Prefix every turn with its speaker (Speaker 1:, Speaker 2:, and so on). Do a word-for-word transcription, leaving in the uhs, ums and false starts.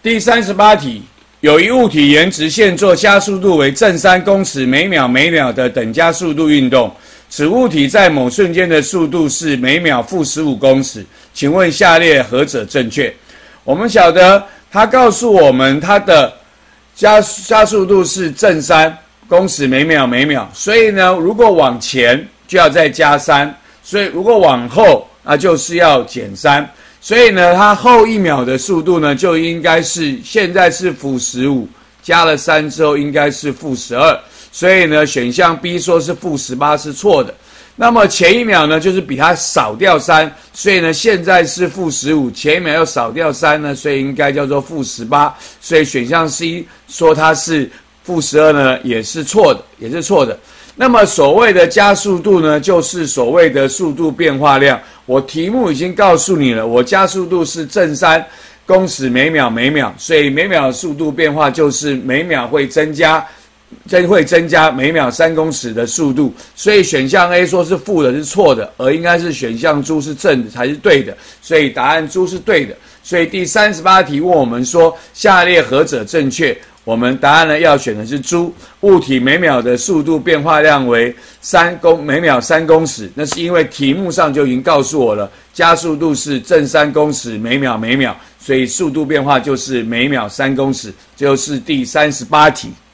Speaker 1: 第三十八题，有一物体沿直线做加速度为正三公尺每秒每秒的等加速度运动，此物体在某瞬间的速度是每秒负十五公尺，请问下列何者正确？我们晓得它告诉我们它的加加速度是正三公尺每秒每秒，所以呢，如果往前就要再加三，所以如果往后那就是要减三。所以呢，它后一秒的速度呢，就应该是现在是负十五，加了三之后应该是负十二。所以呢，选项 B 说是负十八是错的。那么前一秒呢，就是比它少掉三，所以呢，现在是负十五，前一秒要少掉三呢，所以应该叫做负十八。所以选项 C 说它是负十二呢，也是错的，也是错的。那么所谓的加速度呢，就是所谓的速度变化量。我题目已经告诉你了，我加速度是正三公尺每秒每秒，所以每秒的速度变化就是每秒会增加，真会增加每秒三公尺的速度。所以选项 A 说是负的是错的，而应该是选项猪是正的才是对的，所以答案猪是对的。所以第三十八题问我们说下列何者正确？我们答案呢要选的是猪，物体每秒的速度变化量为三公每秒三公尺，那是因为题目上就已经告诉我了，加速度是正三公尺每秒每秒，所以速度变化就是每秒三公尺，就是第三十八题。